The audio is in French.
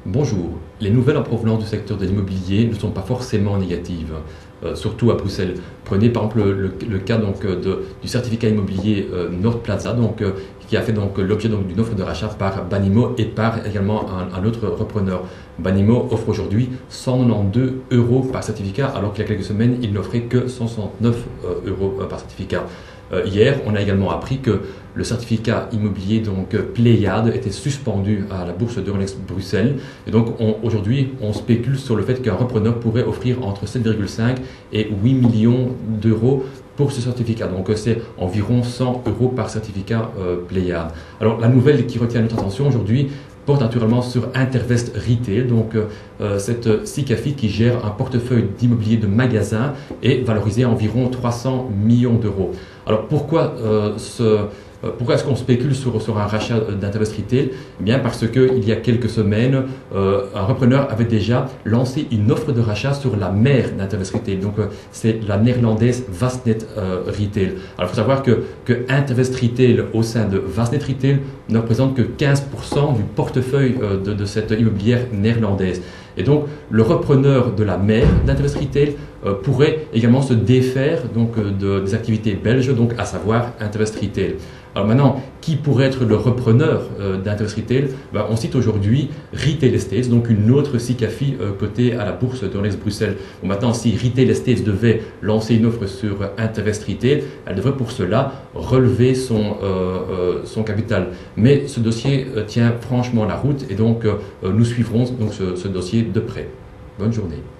Bonjour. Les nouvelles en provenance du secteur de l'immobilier ne sont pas forcément négatives, surtout à Bruxelles. Prenez par exemple le cas du certificat immobilier Nord Plaza, qui a fait l'objet d'une offre de rachat par Banimo et par également un autre repreneur. Banimo offre aujourd'hui 192 euros par certificat, alors qu'il y a quelques semaines, il n'offrait que 169 euros par certificat. Hier, on a également appris que le certificat immobilier Pléiade était suspendu à la bourse d'Euronext Bruxelles. Et donc aujourd'hui, on spécule sur le fait qu'un repreneur pourrait offrir entre 7,5 et 8 millions d'euros pour ce certificat. Donc c'est environ 100 euros par certificat Pléiade. Alors la nouvelle qui retient notre attention aujourd'hui porte naturellement sur Intervest Retail, cette SICAFI qui gère un portefeuille d'immobilier de magasins et valorisé à environ 300 millions d'euros. Alors pourquoi est-ce qu'on spécule sur un rachat d'Intervest Retail? Eh bien parce qu'il y a quelques semaines, un repreneur avait déjà lancé une offre de rachat sur la mère d'Intervest Retail. C'est la néerlandaise Vastnet Retail. Alors il faut savoir que Intervest Retail au sein de Vastnet Retail ne représente que 15% du portefeuille de cette immobilière néerlandaise. Et donc, le repreneur de la mère d'Intervest Retail pourrait également se défaire des activités belges, à savoir Intervest Retail. Alors maintenant, qui pourrait être le repreneur d'Intervest Retail? On cite aujourd'hui Retail Estates, donc une autre SICAFI cotée à la bourse d'Euronext Bruxelles. Maintenant, si Retail Estates devait lancer une offre sur Intervest Retail, elle devrait pour cela relever son capital. Mais ce dossier tient franchement la route et nous suivrons ce dossier de près. Bonne journée.